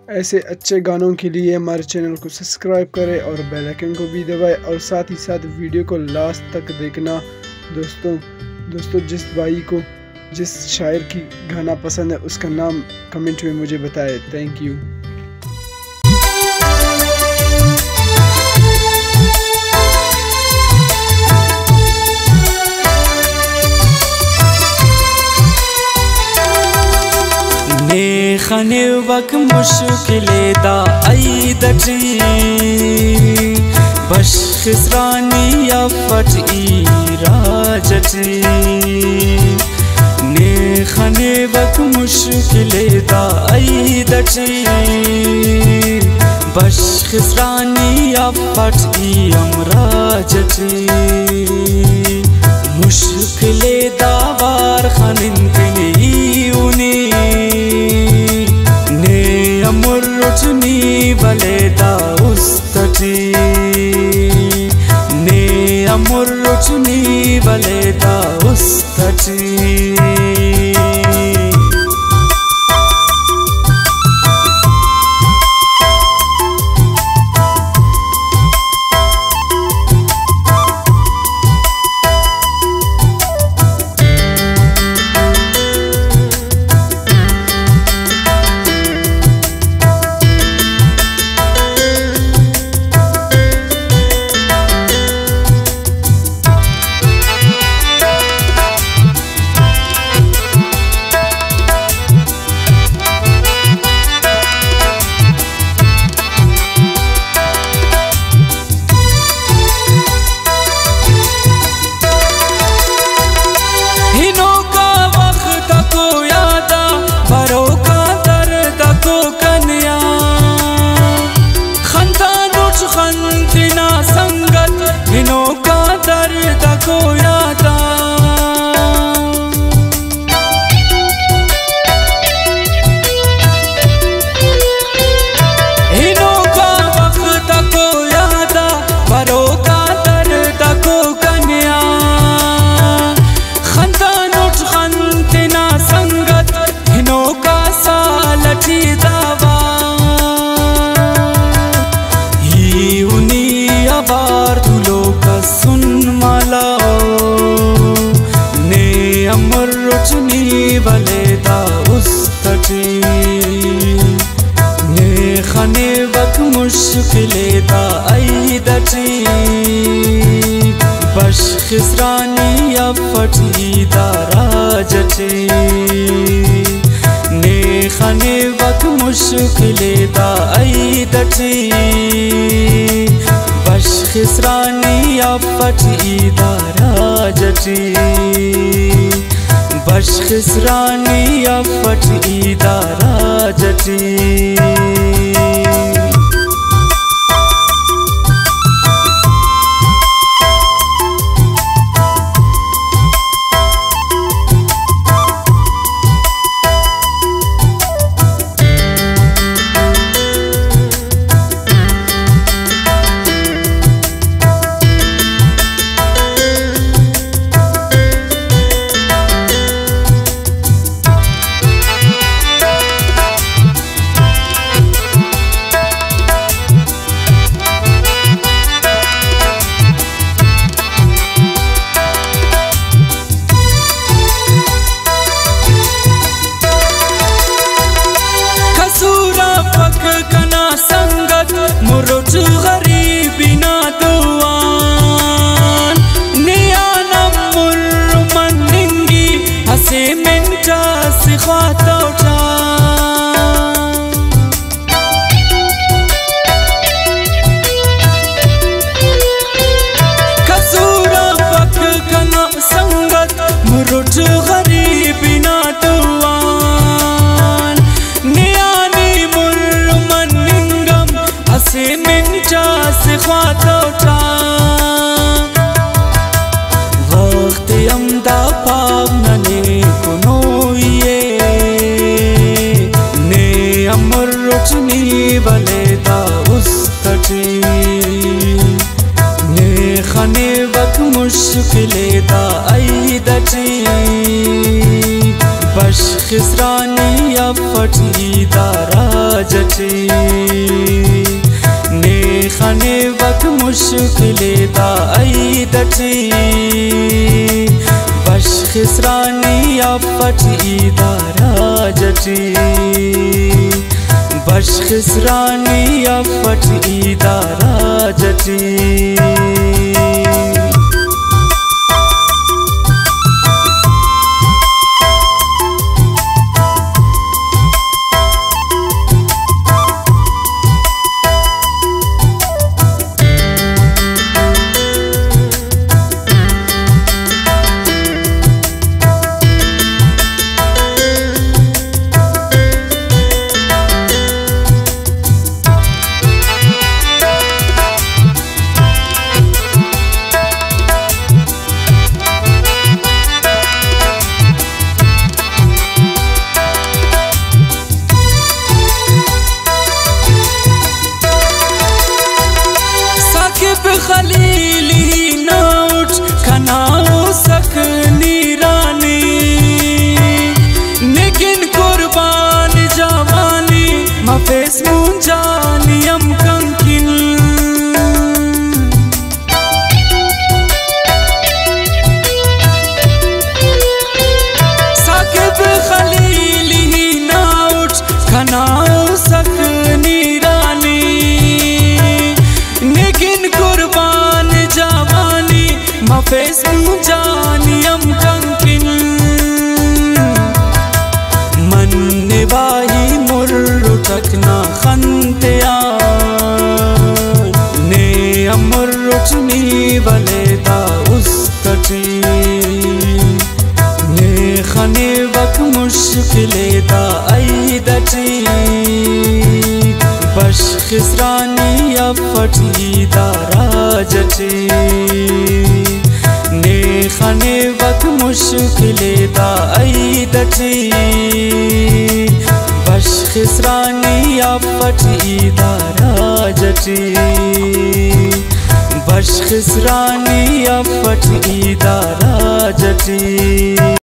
ऐसे अच्छे गानों के लिए हमारे चैनल को सब्सक्राइब करें और बेल आइकन को भी दबाएं और साथ ही साथ वीडियो को लास्ट तक देखना। दोस्तों जिस भाई को जिस शायर की गाना पसंद है उसका नाम कमेंट में मुझे बताएं। Thank you. खने वक मुश्किले दा आई दटी बश खिसरानी या फटी राजटी ने खने वक मुश्किले दा आई दटी बश खिसरानी या फटी अमराजटी मुश्किले दावार खनिन कनी ऊनी अमुरुचनी वलेदा उस्तटी ने अमुरुचनी वलेदा उस्तटी। अमुरुचनी वलेदा उस्तटी ने खने वक मुश्किले दा आई दटी बश खिसरानी या फटी दाराजटी ने खने वक मुश्किले दा आई दटी बश खिसरानी या फटी दाराजटी बश खिसरानी या फटी दाराजटी। मुरुच गरीबी ना दुआन नियाना मुर्र मनिंगी हसे मिंटा सिखाता उठा कसूरा पक कना संगत मुरुच गरीबी ना दुआन नियानी मुर्र मनिंगम हसे मिंटा सिखाता उठा वक्त अमदा पाप नने कुनो ये ने अमुरुचनी वलेदा उस्तटी ने खने वक मुश्किले दा आई दटी बश खिसरानी या फटी दाराजटी मुश्किले दा आई दटी बश खिसरानी आफत इदारा जटी बश खिसरानी आफत इदारा जटी खलीली नौट खनाओ सक नीरानी निगिन कुर्बान जवानी मफेस मुंजानी अम कंकिन साकिब खलीली नौट खनाओ सक नीरानी निगिन कुर्बान जवानी मफेस मुंजानियम कंकिन मन निवाही मुर्रु तकना खंतिया ने अमुर्रु चुनी वलेदा उस्तटी ने खने वक मुश्किले दा आई दटी बश खिसरानी आफत इदारा जटी ने खने वक मुश्किले दा आई दटी बश खिसरानी आफत इदारा जटी बश खिसरानी आफत इदारा जटी।